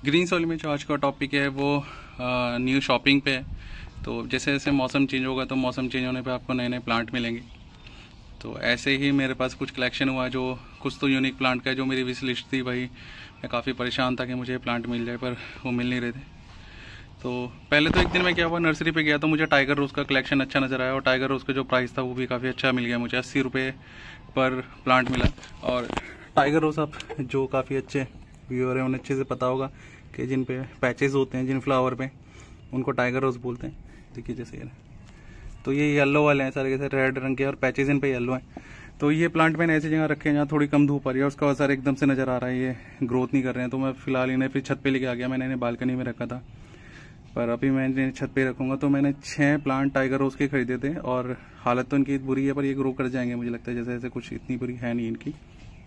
Green soil में जो आज का टॉपिक है वो न्यू शॉपिंग पे है। तो जैसे जैसे मौसम चेंज होगा तो मौसम चेंज होने पे आपको नए नए प्लांट मिलेंगे। तो ऐसे ही मेरे पास कुछ कलेक्शन हुआ जो कुछ तो यूनिक प्लांट का है जो मेरी विश लिस्ट थी भाई। मैं काफ़ी परेशान था कि मुझे प्लांट मिल जाए पर वो मिल नहीं रहे थे। तो पहले तो एक दिन मैं क्या हुआ, नर्सरी पे गया तो मुझे टाइगर रोज़ का कलेक्शन अच्छा नज़र आया और टाइगर रोज़ का जो प्राइस था वो भी काफ़ी अच्छा मिल गया मुझे। 80 रुपये पर प्लांट मिला। और टाइगर रोज़ आप जो काफ़ी अच्छे व्यूअर हैं उन्हें अच्छे से पता होगा कि जिन पे पैचेस होते हैं जिन फ्लावर पे उनको टाइगर रोज़ बोलते हैं। देखिए जैसे ये, तो ये येलो वाले हैं सारे के सारे रेड रंग के और पैचेस इन पे येलो हैं। तो ये प्लांट मैंने ऐसी जगह रखे हैं जहाँ थोड़ी कम धूप आ रही है, उसका असर एकदम से नज़र आ रहा है, ये ग्रोथ नहीं कर रहे हैं। तो मैं फिलहाल इन्हें फिर छत पे लेके आ गया। मैंने इन्हें बालकनी में रखा था पर अभी मैं इन्हें छत पे रखूँगा। तो मैंने 6 प्लांट टाइगर रोज़ के खरीदे थे और हालत तो इनकी बुरी है पर ये ग्रो कर जाएंगे मुझे लगता है, जैसे जैसे कुछ इतनी बुरी है नहीं इनकी।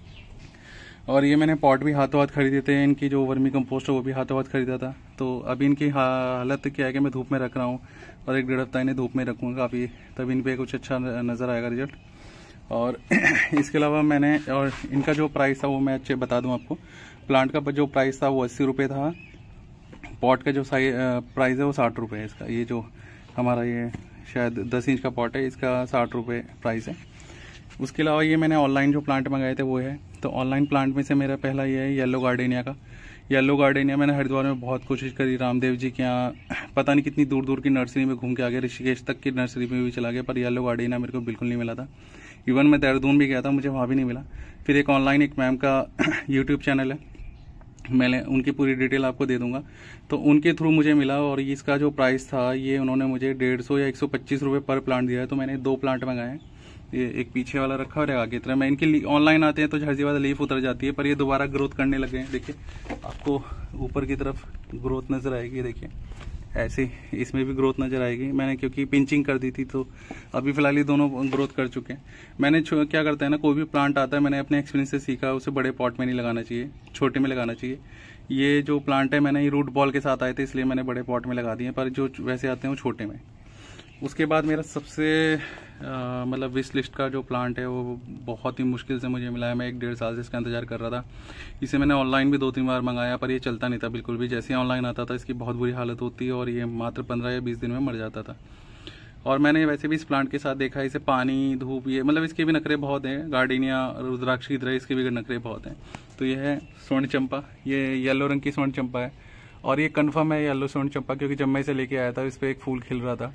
और ये मैंने पॉट भी हाथों हाथ खरीदे थे, इनकी जो वर्मी कंपोस्ट है वो भी हाथों हाथ खरीदा था। तो अभी इनकी हालत क्या है कि मैं धूप में रख रहा हूँ और 1-1.5 हफ्ता इन्हें धूप में रखूँगा काफ़ी, तब इन पे कुछ अच्छा नज़र आएगा रिजल्ट। और इसके अलावा मैंने और इनका जो प्राइस था वो मैं अच्छे बता दूँ आपको। प्लांट का जो प्राइस था वो 80 रुपये था। पॉट का जो प्राइस है वो 60 रुपये है इसका। ये जो हमारा ये शायद 10 इंच का पॉट है इसका 60 रुपये प्राइस है। उसके अलावा ये मैंने ऑनलाइन जो प्लांट मंगाए थे वो है। तो ऑनलाइन प्लांट में से मेरा पहला ये है येलो गार्डेनिया का। येलो गार्डेनिया मैंने हरिद्वार में बहुत कोशिश करी, रामदेव जी के यहाँ पता नहीं कितनी दूर दूर की नर्सरी में घूम के आ गया, ऋषिकेश तक की नर्सरी में भी चला गया पर येलो गार्डेनिया मेरे को बिल्कुल नहीं मिला था। इवन मैं देहरादून भी गया था, मुझे वहाँ भी नहीं मिला। फिर एक ऑनलाइन एक मैम का यूट्यूब चैनल है, मैंने उनकी पूरी डिटेल आपको दे दूंगा, तो उनके थ्रू मुझे मिला। और इसका जो प्राइस था ये उन्होंने मुझे 150 या 125 रुपये पर प्लांट दिया है। तो मैंने 2 प्लांट मंगाए हैं, ये एक पीछे वाला रखा और आगे तरह। मैं इनकी ऑनलाइन आते हैं तो हर जगह लीफ उतर जाती है पर ये दोबारा ग्रोथ करने लगे हैं। देखिए आपको ऊपर की तरफ ग्रोथ नजर आएगी, देखिए ऐसे इसमें भी ग्रोथ नजर आएगी। मैंने क्योंकि पिंचिंग कर दी थी तो अभी फिलहाल ये दोनों ग्रोथ कर चुके हैं। मैंने क्या करता है ना, कोई भी प्लांट आता है मैंने अपने एक्सपीरियंस से सीखा उसे बड़े पॉट में नहीं लगाना चाहिए, छोटे में लगाना चाहिए। ये जो प्लांट है मैंने ये रूट बॉल के साथ आए थे इसलिए मैंने बड़े पॉट में लगा दिए, पर जो वैसे आते हैं वो छोटे में। उसके बाद मेरा सबसे मतलब विश लिस्ट का जो प्लांट है वो बहुत ही मुश्किल से मुझे मिला है। मैं 1-1.5 साल से इसका इंतजार कर रहा था। इसे मैंने ऑनलाइन भी 2-3 बार मंगाया पर ये चलता नहीं था बिल्कुल भी। जैसे ही ऑनलाइन आता था इसकी बहुत बुरी हालत होती है और ये मात्र 15 या 20 दिन में मर जाता था। और मैंने वैसे भी इस प्लांट के साथ देखा, इसे पानी धूप ये मतलब इसके भी नखरे बहुत हैं। गार्डेनिया रुद्राक्ष की तरह इसके भी नखरे बहुत हैं। तो ये है स्वर्ण चंपा, ये येलो रंग की स्वर्ण चंपा है और ये कन्फर्म है येलो स्वर्ण चंपा, क्योंकि जब मैं इसे लेके आया था इस पर एक फूल खिल रहा था।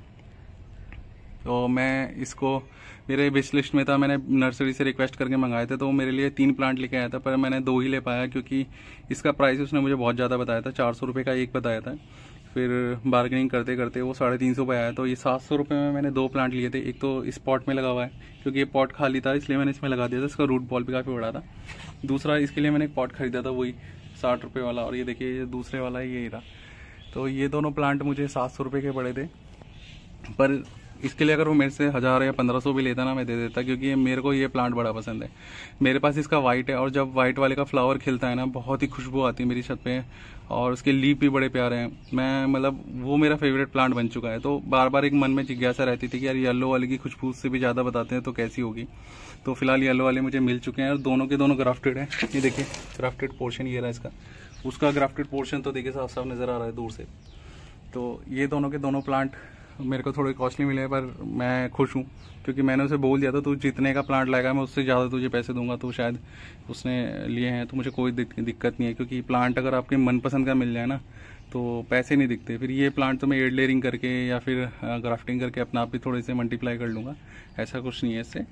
तो मैं इसको मेरे विश लिस्ट में था, मैंने नर्सरी से रिक्वेस्ट करके मंगाए थे। तो मेरे लिए 3 प्लांट लेके आया था पर मैंने 2 ही ले पाया क्योंकि इसका प्राइस उसने मुझे बहुत ज़्यादा बताया था, 400 रुपये का एक बताया था। फिर बार्गेनिंग करते करते वो 350 पे आया। तो ये 700 रुपये में मैंने 2 प्लांट लिए थे। एक तो इस पॉट में लगा हुआ है क्योंकि ये पॉट खाली था इसलिए मैंने इसमें लगा दिया था, इसका रूट बॉल भी काफ़ी बड़ा था। दूसरा इसके लिए मैंने एक पॉट खरीदा था वही 60 रुपये वाला, और ये देखिए ये दूसरे वाला यही रहा। तो ये दोनों प्लांट मुझे 700 रुपये के पड़े थे, पर इसके लिए अगर वो मेरे से 1000 या 1500 भी लेता ना मैं दे देता, क्योंकि मेरे को ये प्लांट बड़ा पसंद है। मेरे पास इसका वाइट है और जब वाइट वाले का फ्लावर खिलता है ना बहुत ही खुशबू आती है मेरी छत पे, और उसके लीफ भी बड़े प्यारे हैं। मैं मतलब वो मेरा फेवरेट प्लांट बन चुका है। तो बार बार एक मन में जिज्ञासा रहती थी कि यार येलो वाले की खुशबू से भी ज़्यादा बताते हैं तो कैसी होगी। तो फिलहाल येलो वाले मुझे मिल चुके हैं और दोनों के दोनों ग्राफ्टेड हैं। ये देखिए ग्राफ्टेड पोर्शन ये रहा इसका, उसका ग्राफ्टेड पोर्शन तो देखिए साफ साफ नज़र आ रहा है दूर से। तो ये दोनों के दोनों प्लांट मेरे को थोड़े कॉस्टली मिले पर मैं खुश हूँ क्योंकि मैंने उसे बोल दिया था तू जितने का प्लांट लाएगा मैं उससे ज़्यादा तुझे पैसे दूंगा। तो शायद उसने लिए हैं तो मुझे कोई दिक्कत नहीं है, क्योंकि प्लांट अगर आपके मनपसंद का मिल जाए ना तो पैसे नहीं दिखते। फिर ये प्लांट तो मैं एड लेयरिंग करके या फिर ग्राफ्टिंग करके अपना आप भी थोड़े से मल्टीप्लाई कर लूँगा, ऐसा कुछ नहीं है इससे।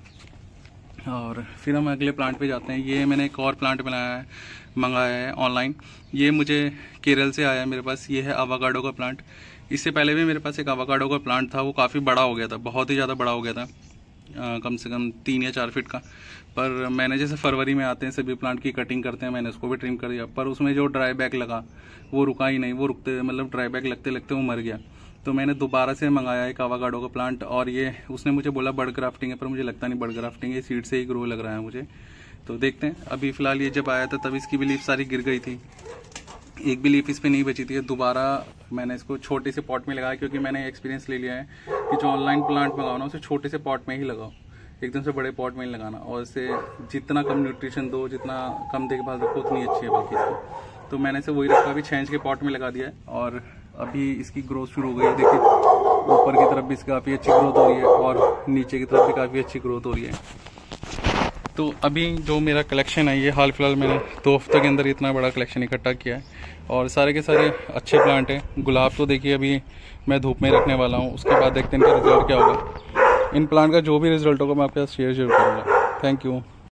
और फिर हम अगले प्लांट पे जाते हैं। ये मैंने एक और प्लांट मंगाया है ऑनलाइन। ये मुझे केरल से आया है मेरे पास। ये है अवाकाडो का प्लांट। इससे पहले भी मेरे पास एक अवाकाडो का प्लांट था, वो काफ़ी बड़ा हो गया था, बहुत ही ज़्यादा बड़ा हो गया था, कम से कम 3 या 4 फीट का। पर मैंने जैसे फरवरी में आते हैं सभी प्लांट की कटिंग करते हैं, मैंने उसको भी ट्रिम कर दिया, पर उसमें जो ड्राई बैक लगा वो रुका ही नहीं। वो रुकते मतलब ड्राई बैक लगते लगते वो मर गया। तो मैंने दोबारा से मंगाया एक अवाकाडो का प्लांट, और ये उसने मुझे बोला बर्ड ग्राफ्टिंग है, पर मुझे लगता नहीं बर्ड ग्राफ्टिंग है, सीड से ही ग्रो लग रहा है मुझे। तो देखते हैं। अभी फिलहाल ये जब आया था तब इसकी भी लीफ सारी गिर गई थी, एक भी लीफ इस पे नहीं बची थी। दोबारा मैंने इसको छोटे से पॉट में लगाया क्योंकि मैंने एक्सपीरियंस ले लिया है कि जो ऑनलाइन प्लांट मंगाओ ना उसे छोटे से पॉट में ही लगाओ, एकदम से बड़े पॉट में ही लगाना। और इससे जितना कम न्यूट्रिशन दो, जितना कम देखभाल रखो उतनी अच्छी है बल्कि इसकी। तो मैंने इसे वही रखा, अभी 6 इंच के पॉट में लगा दिया है और अभी इसकी ग्रोथ शुरू हो गई है। देखिए ऊपर की तरफ भी इसकी काफ़ी अच्छी ग्रोथ हो रही है और नीचे की तरफ भी काफ़ी अच्छी ग्रोथ हो रही है। तो अभी जो मेरा कलेक्शन है ये हाल फिलहाल मैंने 2 हफ्ते के अंदर इतना बड़ा कलेक्शन इकट्ठा किया है और सारे के सारे अच्छे प्लांट हैं। गुलाब तो देखिए अभी मैं धूप में रखने वाला हूँ, उसके बाद देखते हैं इनका रिजल्ट क्या होगा। इन प्लांट का जो भी रिजल्ट होगा मैं आपके साथ शेयर जरूर करूँगा। Thank you.